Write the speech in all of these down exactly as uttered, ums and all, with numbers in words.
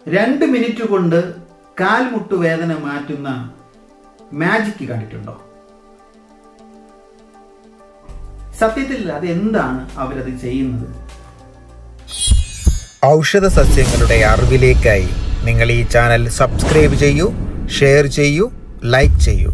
രണ്ട് മിനിറ്റ് കൊണ്ട് കാൽമുട്ടുവേദന മാറ്റുന്ന മാജിക് കണ്ടിട്ടുണ്ടോ? സത്യത്തിൽ അത് എന്താണ് അവരത് ചെയ്യുന്നത്? ഔഷധ സസ്യങ്ങളുടെ അറിവിലേക്കായി നിങ്ങൾ ഈ ചാനൽ സബ്സ്ക്രൈബ് ചെയ്യൂ, ഷെയർ ചെയ്യൂ, ലൈക്ക് ചെയ്യൂ.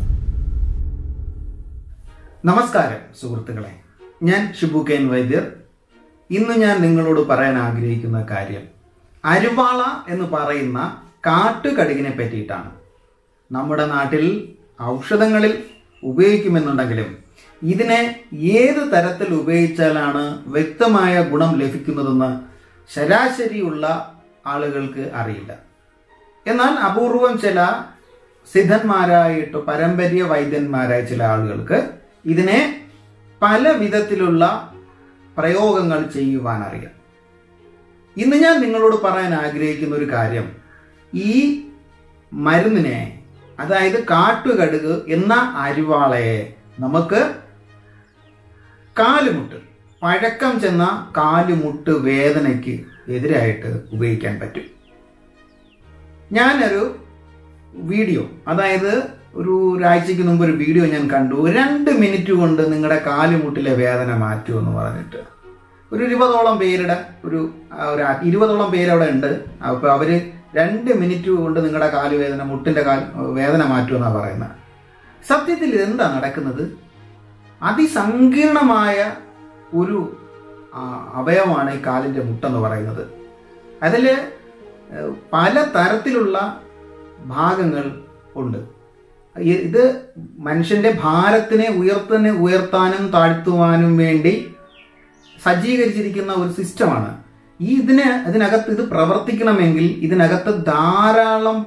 നമസ്കാരം സുഹൃത്തുക്കളെ, ഞാൻ ഷിബു കെൻ വൈദ്യർ. ഇന്ന് ഞാൻ നിങ്ങളോട് പറയാൻ ആഗ്രഹിക്കുന്ന കാര്യം അരുവാള എന്ന് പറയുന്ന കാട്ടുകടുകിനെ പറ്റിയിട്ടാണ്. നമ്മുടെ നാട്ടിൽ ഔഷധങ്ങളിൽ ഉപയോഗിക്കുമെന്നുണ്ടെങ്കിലും ഇതിനെ ഏത് തരത്തിൽ ഉപയോഗിച്ചാലാണ് വ്യക്തമായ ഗുണം ലഭിക്കുന്നതെന്ന് ശരാശരിയുള്ള ആളുകൾക്ക് അറിയില്ല. എന്നാൽ അപൂർവം ചില സിദ്ധന്മാരായിട്ട് പരമ്പര്യ വൈദ്യന്മാരായ ചില ആളുകൾക്ക് ഇതിനെ പല വിധത്തിലുള്ള പ്രയോഗങ്ങൾ ചെയ്യുവാൻ അറിയാം. ഇന്ന് ഞാൻ നിങ്ങളോട് പറയാൻ ആഗ്രഹിക്കുന്ന ഒരു കാര്യം, ഈ മരുന്നിനെ, അതായത് കാട്ടുകടുക് എന്ന അരിവാളയെ നമുക്ക് കാലുമുട്ട്, പഴക്കം ചെന്ന കാലുമുട്ട് വേദനയ്ക്ക് എതിരായിട്ട് ഉപയോഗിക്കാൻ പറ്റും. ഞാനൊരു വീഡിയോ, അതായത് ഒരു ഒരാഴ്ചയ്ക്ക് മുമ്പ് ഒരു വീഡിയോ ഞാൻ കണ്ടു. രണ്ട് മിനിറ്റ് കൊണ്ട് നിങ്ങളുടെ കാലുമുട്ടിലെ വേദന മാറ്റുമെന്ന് പറഞ്ഞിട്ട് ഒരു ഇരുപതോളം പേരുടെ ഒരു ഒരു ഇരുപതോളം പേരവിടെ ഉണ്ട്. അപ്പോൾ അവർ രണ്ട് മിനിറ്റ് കൊണ്ട് നിങ്ങളുടെ കാലുവേദന, മുട്ടിൻ്റെ കാൽ വേദന മാറ്റുമെന്നാണ് പറയുന്നത്. സത്യത്തിൽ ഇതെന്താ നടക്കുന്നത്? അതിസങ്കീർണമായ ഒരു അവയവമാണ് ഈ കാലിൻ്റെ മുട്ടെന്ന് പറയുന്നത്. അതിൽ പല തരത്തിലുള്ള ഭാഗങ്ങൾ ഉണ്ട്. ഇത് മനുഷ്യൻ്റെ ഭാരത്തിനെ ഉയർത്തനെ ഉയർത്താനും താഴ്ത്തുവാനും വേണ്ടി സജ്ജീകരിച്ചിരിക്കുന്ന ഒരു സിസ്റ്റമാണ്. ഈ ഇതിന് ഇതിനകത്ത് ഇത് പ്രവർത്തിക്കണമെങ്കിൽ ഇതിനകത്ത് ധാരാളം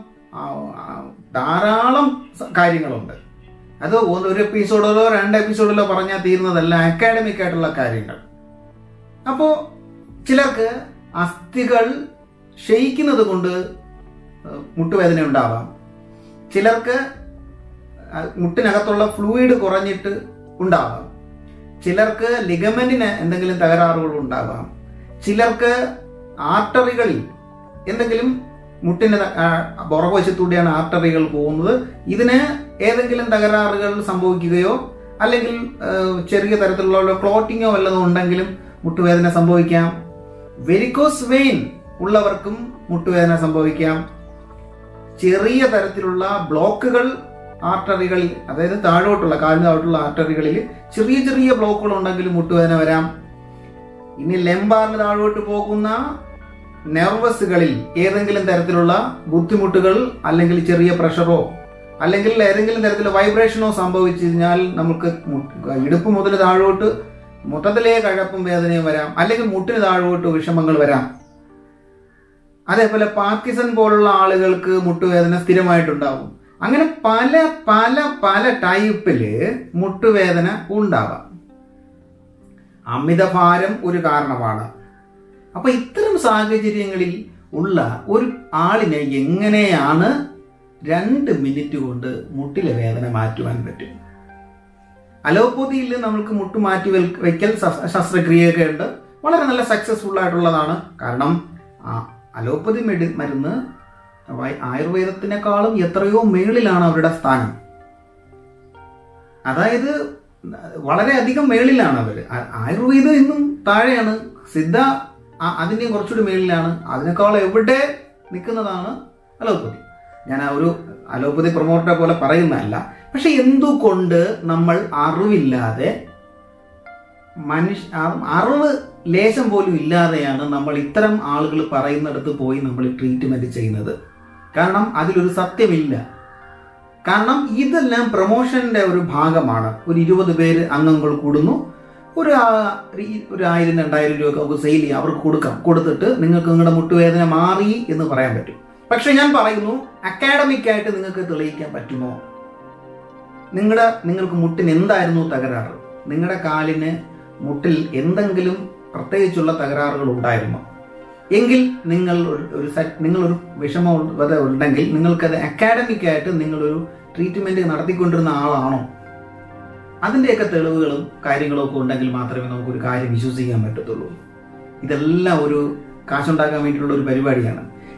ധാരാളം കാര്യങ്ങളുണ്ട്. അത് ഒരു എപ്പിസോഡിലോ രണ്ട് എപ്പിസോഡിലോ പറഞ്ഞാൽ തീരുന്നതല്ല, അക്കാഡമിക് ആയിട്ടുള്ള കാര്യങ്ങൾ. അപ്പോൾ ചിലർക്ക് അസ്ഥികൾ ക്ഷയിക്കുന്നത് കൊണ്ട് മുട്ടുവേദന ഉണ്ടാവാം. ചിലർക്ക് മുട്ടിനകത്തുള്ള ഫ്ലൂയിഡ് കുറഞ്ഞിട്ട് ഉണ്ടാവാം. ചിലർക്ക് ലിഗമെന്റിന് എന്തെങ്കിലും തകരാറുകൾ ഉണ്ടാവാം. ചിലർക്ക് ആർട്ടറികളിൽ എന്തെങ്കിലും, മുട്ടിന് പുറകുവശത്തൂടെയാണ് ആർട്ടറികൾ പോകുന്നത്, ഇതിന് ഏതെങ്കിലും തകരാറുകൾ സംഭവിക്കുകയോ അല്ലെങ്കിൽ ചെറിയ തരത്തിലുള്ള ക്ലോട്ടിങ്ങോ വല്ലതും ഉണ്ടെങ്കിലും മുട്ടുവേദന സംഭവിക്കാം. വെരിക്കോസ് വെയിൻ ഉള്ളവർക്കും മുട്ടുവേദന സംഭവിക്കാം. ചെറിയ തരത്തിലുള്ള ബ്ലോക്കുകൾ ആർട്ടറികളിൽ, അതായത് താഴോട്ടുള്ള കാലിന് താഴോട്ടുള്ള ആർട്ടറികളിൽ ചെറിയ ചെറിയ ബ്ലോക്കുകൾ ഉണ്ടെങ്കിലും മുട്ടുവേദന വരാം. ഇനി ലെംബാറിന് താഴോട്ട് പോകുന്ന നെർവസുകളിൽ ഏതെങ്കിലും തരത്തിലുള്ള ബുദ്ധിമുട്ടുകൾ അല്ലെങ്കിൽ ചെറിയ പ്രഷറോ അല്ലെങ്കിൽ ഏതെങ്കിലും തരത്തിലുള്ള വൈബ്രേഷനോ സംഭവിച്ചു കഴിഞ്ഞാൽ നമുക്ക് ഇടുപ്പ് മുതൽ താഴോട്ട് മൊത്തത്തിലേ കഴപ്പും വേദനയും വരാം. അല്ലെങ്കിൽ മുട്ടിന് താഴോട്ട് വിഷമങ്ങൾ വരാം. അതേപോലെ പാർക്കിൻസൺ പോലുള്ള ആളുകൾക്ക് മുട്ടുവേദന സ്ഥിരമായിട്ടുണ്ടാവും. അങ്ങനെ പല പല പല ടൈപ്പില് മുട്ടുവേദന ഉണ്ടാവാം. അമിതഭാരം ഒരു കാരണമാണ്. അപ്പൊ ഇത്തരം സാഹചര്യങ്ങളിൽ ഉള്ള ഒരു ആളിനെ എങ്ങനെയാണ് രണ്ട് മിനിറ്റ് കൊണ്ട് മുട്ടിലെ വേദന മാറ്റുവാൻ പറ്റും? അലോപ്പതിയിൽ നമ്മൾക്ക് മുട്ട് മാറ്റി വയ്ക്കൽ ശസ്ത്രക്രിയയൊക്കെ ഉണ്ട്. വളരെ നല്ല സക്സസ്ഫുൾ ആയിട്ടുള്ളതാണ്. കാരണം അലോപ്പതി മെഡി മരുന്ന് ആയുർവേദത്തിനേക്കാളും എത്രയോ മേളിലാണ് അവരുടെ സ്ഥാനം. അതായത് വളരെയധികം മേളിലാണ് അവർ. ആയുർവേദം ഇന്നും താഴെയാണ്, സിദ്ധ അതിൻ്റെയും കുറച്ചുകൂടി മേളിലാണ്. അതിനേക്കാൾ എവിടെ നിൽക്കുന്നതാണ് അലോപ്പതി. ഞാൻ ആ ഒരു അലോപ്പതി പ്രൊമോട്ടറെ പോലെ പറയുന്നതല്ല. പക്ഷെ എന്തുകൊണ്ട് നമ്മൾ അറിവില്ലാതെ, മനുഷ്യ അറിവ് ലേശം പോലും ഇല്ലാതെയാണ് നമ്മൾ ഇത്തരം ആളുകൾ പറയുന്നിടത്ത് പോയി നമ്മൾ ട്രീറ്റ്മെന്റ് ചെയ്യുന്നത്? കാരണം അതിലൊരു സത്യമില്ല. കാരണം ഇതെല്ലാം പ്രൊമോഷന്റെ ഒരു ഭാഗമാണ്. ഒരു ഇരുപത് പേര് അംഗങ്ങൾ കൂടുന്നു, ഒരു ഒരു ആയിരം രണ്ടായിരം രൂപ നമുക്ക് സെയിൽ ചെയ്യാം, അവർക്ക് കൊടുക്കാം. കൊടുത്തിട്ട് നിങ്ങൾക്ക് നിങ്ങളുടെ മുട്ടുവേദന മാറി എന്ന് പറയാൻ പറ്റും. പക്ഷെ ഞാൻ പറയുന്നു, അക്കാഡമിക് ആയിട്ട് നിങ്ങൾക്ക് തെളിയിക്കാൻ പറ്റുമോ? നിങ്ങളുടെ നിങ്ങൾക്ക് മുട്ടിന് എന്തായിരുന്നു തകരാറ്? നിങ്ങളുടെ കാലിന് മുട്ടിൽ എന്തെങ്കിലും പ്രത്യേകിച്ചുള്ള തകരാറുകൾ ഉണ്ടായിരുന്നോ? എങ്കിൽ നിങ്ങൾ ഒരു നിങ്ങളൊരു വിഷമം ഉണ്ടെങ്കിൽ നിങ്ങൾക്കത് അക്കാഡമിക് ആയിട്ട് നിങ്ങളൊരു ട്രീറ്റ്മെന്റ് നടത്തിക്കൊണ്ടിരുന്ന ആളാണോ? അതിൻ്റെയൊക്കെ തെളിവുകളും കാര്യങ്ങളും ഒക്കെ ഉണ്ടെങ്കിൽ മാത്രമേ നമുക്കൊരു കാര്യം വിശ്വസിക്കാൻ പറ്റത്തുള്ളൂ. ഇതെല്ലാം ഒരു കാശുണ്ടാക്കാൻ വേണ്ടിയിട്ടുള്ള ഒരു പരിപാടിയാണ്.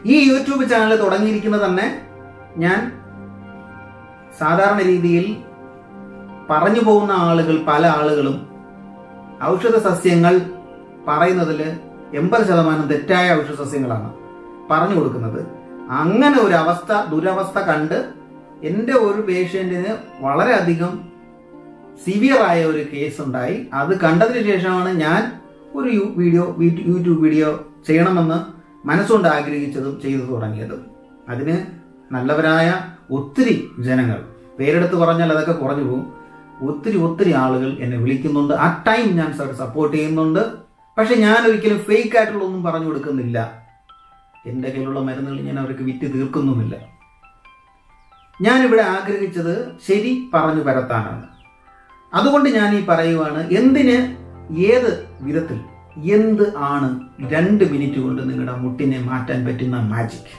ഈ യൂട്യൂബ് ചാനൽ തുടങ്ങിയിരിക്കുന്നത് തന്നെ ഞാൻ സാധാരണ രീതിയിൽ പറഞ്ഞു പോകുന്ന ആളുകൾ, പല ആളുകളും ഔഷധ സസ്യങ്ങൾ പറയുന്നതിൽ എൺപത് ശതമാനം തെറ്റായ ഔഷധ സസ്യങ്ങളാണ് പറഞ്ഞു കൊടുക്കുന്നത്. അങ്ങനെ ഒരു അവസ്ഥ, ദുരവസ്ഥ കണ്ട് എൻ്റെ ഒരു പേഷ്യന്റിന് വളരെയധികം സിവിയർ ആയ ഒരു കേസ് ഉണ്ടായി. അത് കണ്ടതിന് ശേഷമാണ് ഞാൻ ഒരു വീഡിയോ യൂട്യൂബ് വീഡിയോ ചെയ്യണമെന്ന് മനസ്സുകൊണ്ട് ആഗ്രഹിച്ചതും ചെയ്തു തുടങ്ങിയതും. അതിന് നല്ലവരായ ഒത്തിരി ജനങ്ങൾ, പേരെടുത്ത് പറഞ്ഞാൽ അതൊക്കെ കുറഞ്ഞു പോകും, ഒത്തിരി ഒത്തിരി ആളുകൾ എന്നെ വിളിക്കുന്നുണ്ട്. ആ ടൈം ഞാൻ സപ്പോർട്ട് ചെയ്യുന്നുണ്ട്. പക്ഷെ ഞാൻ ഒരിക്കലും ഫേക്ക് ആയിട്ടുള്ള ഒന്നും പറഞ്ഞു കൊടുക്കുന്നില്ല. എൻ്റെ കയ്യിലുള്ള മരുന്നുകൾ ഞാൻ അവർക്ക് വിറ്റ് തീർക്കുന്നുമില്ല. ഞാനിവിടെ ആഗ്രഹിച്ചത് ശരി പറഞ്ഞു പരത്താനാണ്. അതുകൊണ്ട് ഞാൻ ഈ പറയുവാണ്, എന്തിന്, ഏത് വിധത്തിൽ, എന്ത് ആണ് രണ്ട് മിനിറ്റ് കൊണ്ട് നിങ്ങളുടെ മുട്ടിനെ മാറ്റാൻ പറ്റുന്ന മാജിക്?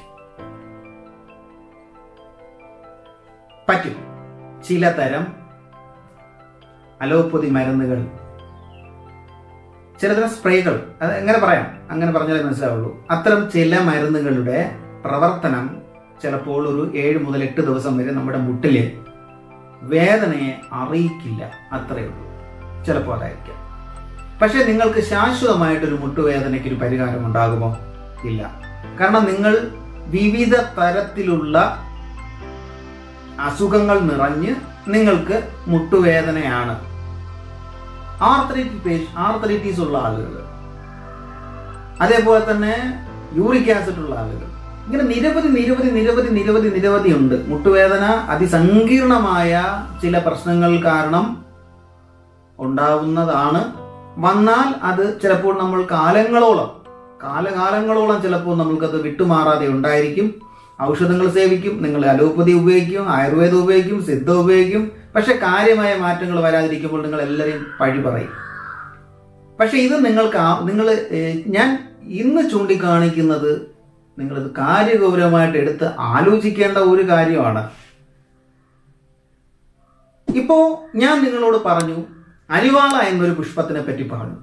പറ്റും. ചില തരം അലോപ്പതി മരുന്നുകൾ, ചിലതരം സ്പ്രേകൾ, അത് എങ്ങനെ പറയാം, അങ്ങനെ പറഞ്ഞാലേ മനസ്സിലാവുള്ളൂ. അത്തരം ചില മരുന്നുകളുടെ പ്രവർത്തനം ചിലപ്പോൾ ഒരു ഏഴ് മുതൽ എട്ട് ദിവസം വരെ നമ്മുടെ മുട്ടില് വേദനയെ അറിയിക്കില്ല, അത്രയേ ഉള്ളൂ. ചിലപ്പോൾ അതായിരിക്കാം. പക്ഷെ നിങ്ങൾക്ക് ശാശ്വതമായിട്ടൊരു മുട്ടുവേദനയ്ക്ക് ഒരു പരിഹാരം ഉണ്ടാകുമോ? ഇല്ല. കാരണം നിങ്ങൾ വിവിധ തരത്തിലുള്ള അസുഖങ്ങൾ നിറഞ്ഞ് നിങ്ങൾക്ക് മുട്ടുവേദനയാണ്. ആർത്രൈറ്റിസ് ആർത്രൈറ്റീസ് ഉള്ള ആളുകൾ, അതേപോലെ തന്നെ യൂറിക് ആസിഡ് ഉള്ള ആളുകൾ, ഇങ്ങനെ നിരവധി നിരവധി നിരവധി നിരവധി നിരവധി ഉണ്ട്. മുട്ടുവേദന അതിസങ്കീർണമായ ചില പ്രശ്നങ്ങൾ കാരണം ഉണ്ടാവുന്നതാണ്. വന്നാൽ അത് ചിലപ്പോൾ നമ്മൾ കാലങ്ങളോളം കാലകാലങ്ങളോളം ചിലപ്പോൾ നമ്മൾക്കത് വിട്ടുമാറാതെ ഉണ്ടായിരിക്കും. ഔഷധങ്ങൾ സേവിക്കും, നിങ്ങൾ അലോപ്പതി ഉപയോഗിക്കും, ആയുർവേദം ഉപയോഗിക്കും, സിദ്ധ ഉപയോഗിക്കും. പക്ഷെ കാര്യമായ മാറ്റങ്ങൾ വരാതിരിക്കുമ്പോൾ നിങ്ങൾ എല്ലാവരെയും പഴി പറയും. പക്ഷെ ഇത് നിങ്ങൾക്ക് നിങ്ങൾ ഞാൻ ഇന്ന് ചൂണ്ടിക്കാണിക്കുന്നത് നിങ്ങളിത് കാര്യഗൗരവമായിട്ട് എടുത്ത് ആലോചിക്കേണ്ട ഒരു കാര്യമാണ്. ഇപ്പോ ഞാൻ നിങ്ങളോട് പറഞ്ഞു, അരിവാള എന്നൊരു പുഷ്പത്തിനെ പറ്റി പറഞ്ഞു.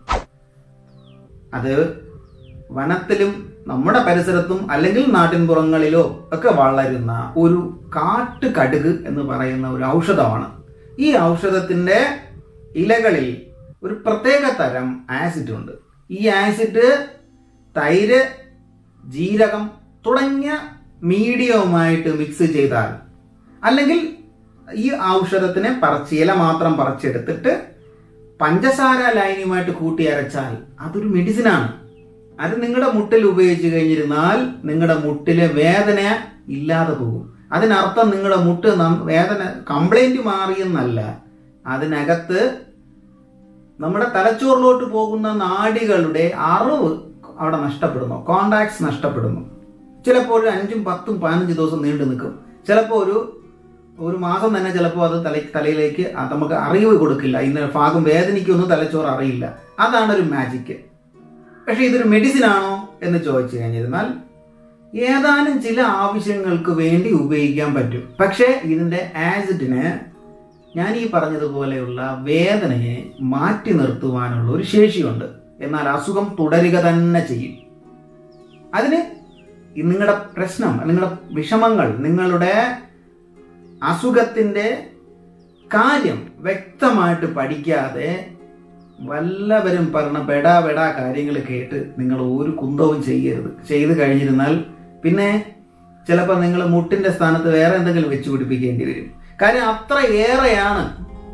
അത് വനത്തിലും നമ്മുടെ പരിസരത്തും അല്ലെങ്കിൽ നാട്ടിൻപുറങ്ങളിലോ ഒക്കെ വളരുന്ന ഒരു കാട്ടുകടുക് എന്ന് പറയുന്ന ഒരു ഔഷധമാണ്. ഈ ഔഷധത്തിന്റെ ഇലകളിൽ ഒരു പ്രത്യേക തരം ആസിഡ് ഉണ്ട്. ഈ ആസിഡ് തൈര്, ജീരകം തുടങ്ങിയ മീഡിയവുമായിട്ട് മിക്സ് ചെയ്താൽ, അല്ലെങ്കിൽ ഈ ഔഷധത്തിനെ പറിച്ച് ഇല മാത്രം പറിച്ചെടുത്തിട്ട് പഞ്ചസാര ലൈനുമായിട്ട് കൂട്ടി അരച്ചാൽ അതൊരു മെഡിസിനാണ്. അത് നിങ്ങളുടെ മുട്ടിൽ ഉപയോഗിച്ച് കഴിഞ്ഞിരുന്നാൽ നിങ്ങളുടെ മുട്ടിലെ വേദന ഇല്ലാതെ പോകും. അതിനർത്ഥം നിങ്ങളുടെ മുട്ട് വേദന കംപ്ലൈന്റ് മാറിയെന്നല്ല, അതിനകത്ത് നമ്മുടെ തലച്ചോറിലോട്ട് പോകുന്ന നാഡികളുടെ അറിവ് അവിടെ നഷ്ടപ്പെടുന്നു, കോണ്ടാക്ട്സ് നഷ്ടപ്പെടുന്നു. ചിലപ്പോൾ ഒരു അഞ്ചും പത്തും പതിനഞ്ച് ദിവസം നീണ്ടു നിൽക്കും. ചിലപ്പോൾ ഒരു ഒരു മാസം തന്നെ ചിലപ്പോൾ അത് തല തലയിലേക്ക് നമുക്ക് അറിവ് കൊടുക്കില്ല. ഇന്ന ഭാഗം വേദനിക്കൊന്നും തലച്ചോറ് അറിയില്ല. അതാണ് ഒരു മാജിക്ക്. പക്ഷെ ഇതൊരു മെഡിസിൻ ആണോ എന്ന് ചോദിച്ചു കഴിഞ്ഞിരുന്നാൽ ഏതാനും ചില ആവശ്യങ്ങൾക്ക് വേണ്ടി ഉപയോഗിക്കാൻ പറ്റും. പക്ഷേ ഇതിന്റെ ആസിഡിന് ഞാൻ ഈ പറഞ്ഞതുപോലെയുള്ള വേദനയെ മാറ്റി നിർത്തുവാനുള്ള ഒരു ശേഷിയുണ്ട്. എന്നാൽ അസുഖം തുടരുക തന്നെ ചെയ്യും. അതിന് നിങ്ങളുടെ പ്രശ്നം, നിങ്ങളുടെ വിഷമങ്ങൾ, നിങ്ങളുടെ അസുഖത്തിന്റെ കാര്യം വ്യക്തമായിട്ട് പഠിക്കാതെ വല്ലവരും പറഞ്ഞ ബെടാ ബെടാ കാര്യങ്ങൾ കേട്ട് നിങ്ങൾ ഒരു കുന്തവും ചെയ്യരുത്. ചെയ്ത് കഴിഞ്ഞിരുന്നാൽ പിന്നെ ചിലപ്പോൾ നിങ്ങൾ മുട്ടിന്റെ സ്ഥാനത്ത് വേറെ എന്തെങ്കിലും വെച്ച് പിടിപ്പിക്കേണ്ടി വരും. കാര്യം അത്ര ഏറെയാണ്,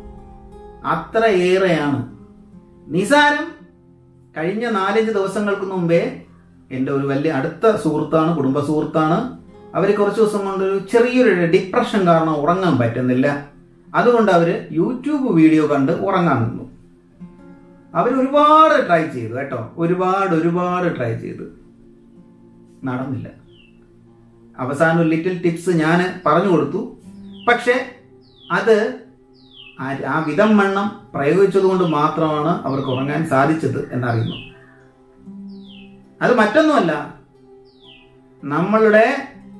അത്ര ഏറെയാണ്. നിസാരം. കഴിഞ്ഞ നാലഞ്ച് ദിവസങ്ങൾക്ക് മുമ്പേ എൻ്റെ ഒരു വലിയ അടുത്ത സുഹൃത്താണ്, കുടുംബ സുഹൃത്താണ്. അവർ കുറച്ച് ദിവസം കൊണ്ട് ഒരു ചെറിയൊരു ഡിപ്രഷൻ കാരണം ഉറങ്ങാൻ പറ്റുന്നില്ല. അതുകൊണ്ട് അവർ യൂട്യൂബ് വീഡിയോ കണ്ട് ഉറങ്ങാൻ നിന്നു. അവർ ഒരുപാട് ട്രൈ ചെയ്തു കേട്ടോ, ഒരുപാട് ഒരുപാട് ട്രൈ ചെയ്തു, നടന്നില്ല. അവസാനം ഒരു ലിറ്റിൽ ടിപ്സ് ഞാൻ പറഞ്ഞു കൊടുത്തു. പക്ഷെ അത് ആ വിധം വണ്ണം പ്രയോഗിച്ചത് കൊണ്ട് മാത്രമാണ് അവർക്ക് ഉറങ്ങാൻ സാധിച്ചത് എന്നറിയുന്നു. അത് മറ്റൊന്നുമല്ല, നമ്മളുടെ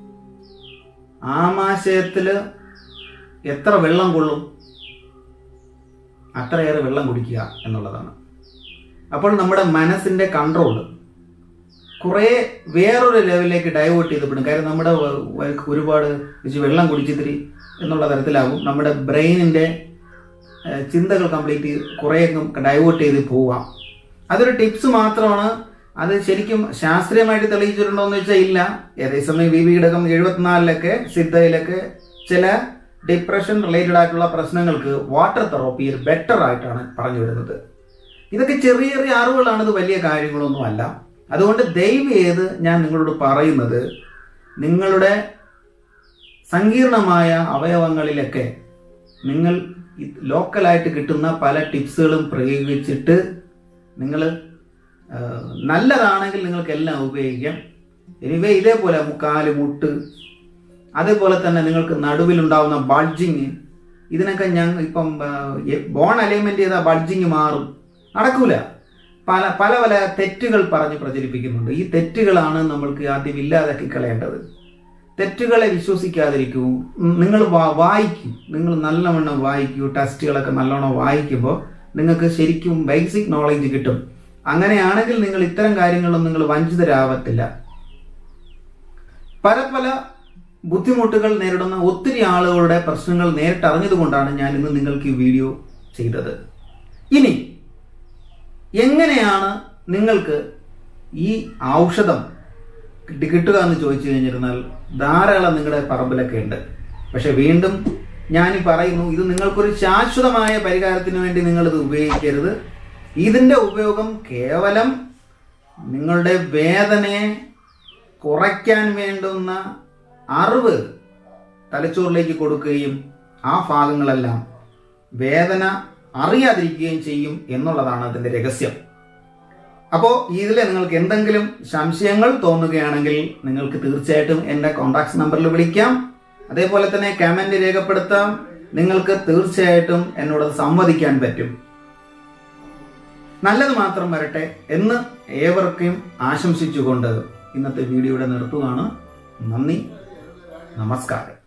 ആമാശയത്തില് എത്ര വെള്ളം കൊള്ളും അത്രയേറെ വെള്ളം കുടിക്കുക എന്നുള്ളതാണ്. അപ്പോൾ നമ്മുടെ മനസ്സിന്റെ കൺട്രോൾ, കുറേ വേറൊരു ലെവലിലേക്ക് ഡൈവേർട്ട് ചെയ്തപ്പെടും. കാര്യം നമ്മുടെ ഒരുപാട് വെള്ളം കുടിച്ചിത്തിരി എന്നുള്ള തരത്തിലാകും നമ്മുടെ ബ്രെയിനിൻ്റെ ചിന്തകൾ കംപ്ലീറ്റ് കുറേയൊക്കെ ഡൈവേർട്ട് ചെയ്ത് പോവാം. അതൊരു ടിപ്സ് മാത്രമാണ്. അത് ശരിക്കും ശാസ്ത്രീയമായിട്ട് തെളിയിച്ചിട്ടുണ്ടോ എന്ന് വെച്ചാൽ ഇല്ല. അതേസമയം വി വി ഘടകം എഴുപത്തിനാലിലൊക്കെ സിദ്ധയിലൊക്കെ ചില ഡിപ്രഷൻ റിലേറ്റഡ് ആയിട്ടുള്ള പ്രശ്നങ്ങൾക്ക് വാട്ടർ തെറാപ്പി ബെറ്റർ ആയിട്ടാണ് പറഞ്ഞു വരുന്നത്. ഇതൊക്കെ ചെറിയ ചെറിയ അറിവുകളാണ്, ഇത് വലിയ കാര്യങ്ങളൊന്നും അല്ല. അതുകൊണ്ട് ദയവ് ചെയ്ത് ഞാൻ നിങ്ങളോട് പറയുന്നത്, നിങ്ങളുടെ സങ്കീർണമായ അവയവങ്ങളിലൊക്കെ നിങ്ങൾ ലോക്കലായിട്ട് കിട്ടുന്ന പല ടിപ്സുകളും പ്രയോഗിച്ചിട്ട് നിങ്ങൾ നല്ലതാണെങ്കിൽ നിങ്ങൾക്ക് എല്ലാം ഉപയോഗിക്കാം. എനിവേ ഇതേപോലെ കാല് മുട്ട്, അതേപോലെ തന്നെ നിങ്ങൾക്ക് നടുവിലുണ്ടാവുന്ന ബൾജിങ്, ഇതിനൊക്കെ ഞാൻ ഇപ്പം ബോൺ അലൈൻമെന്റ് ചെയ്താൽ ബൾജിങ് മാറും, നടക്കൂല. പല പല പല തെറ്റുകൾ പറഞ്ഞ് പ്രചരിപ്പിക്കുന്നുണ്ട്. ഈ തെറ്റുകളാണ് നമ്മൾക്ക് ആദ്യം ഇല്ലാതാക്കി കളയേണ്ടത്. തെറ്റുകളെ വിശ്വസിക്കാതിരിക്കൂ. നിങ്ങൾ വായിക്കൂ, നിങ്ങൾ നല്ലവണ്ണം വായിക്കൂ. ടെസ്റ്റുകളൊക്കെ നല്ലവണ്ണം വായിക്കുമ്പോൾ നിങ്ങൾക്ക് ശരിക്കും ബേസിക് നോളജ് കിട്ടും. അങ്ങനെയാണെങ്കിൽ നിങ്ങൾ ഇത്തരം കാര്യങ്ങളും നിങ്ങൾ വഞ്ചിതരാവത്തില്ല. പല പല ബുദ്ധിമുട്ടുകൾ നേരിടുന്ന ഒത്തിരി ആളുകളുടെ പ്രശ്നങ്ങൾ നേരിട്ടറിഞ്ഞതുകൊണ്ടാണ് ഞാൻ ഇന്ന് നിങ്ങൾക്ക് ഈ വീഡിയോ ചെയ്തത്. ഇനി എങ്ങനെയാണ് നിങ്ങൾക്ക് ഈ ഔഷധം കിട്ടുക എന്ന് ചോദിച്ചു കഴിഞ്ഞിരുന്നാൽ ധാരാളം നിങ്ങളുടെ പറമ്പിലൊക്കെ ഉണ്ട്. പക്ഷെ വീണ്ടും ഞാൻ പറയുന്നു, ഇത് നിങ്ങൾക്കൊരു ശാശ്വതമായ പരിഹാരത്തിന് വേണ്ടി നിങ്ങളിത് ഉപയോഗിക്കരുത്. ഇതിൻ്റെ ഉപയോഗം കേവലം നിങ്ങളുടെ വേദനയെ കുറയ്ക്കാൻ വേണ്ടുന്ന അറിവ് തലച്ചോറിലേക്ക് കൊടുക്കുകയും ആ ഭാഗങ്ങളെല്ലാം വേദന അറിയാതിരിക്കുകയും ചെയ്യും എന്നുള്ളതാണ് അതിൻ്റെ രഹസ്യം. അപ്പോൾ ഇതിൽ നിങ്ങൾക്ക് എന്തെങ്കിലും സംശയങ്ങൾ തോന്നുകയാണെങ്കിൽ നിങ്ങൾക്ക് തീർച്ചയായിട്ടും എൻ്റെ കോൺടാക്ട് നമ്പറിൽ വിളിക്കാം. അതേപോലെ തന്നെ കമൻറ്റ് രേഖപ്പെടുത്താം. നിങ്ങൾക്ക് തീർച്ചയായിട്ടും എന്നോട് സംവദിക്കാൻ പറ്റും. നല്ലത് മാത്രം വരട്ടെ എന്ന് ഏവർക്കും ആശംസിച്ചുകൊണ്ട് ഇന്നത്തെ വീഡിയോയുടെ നിർത്തുകയാണ്. നന്ദി, നമസ്കാരം.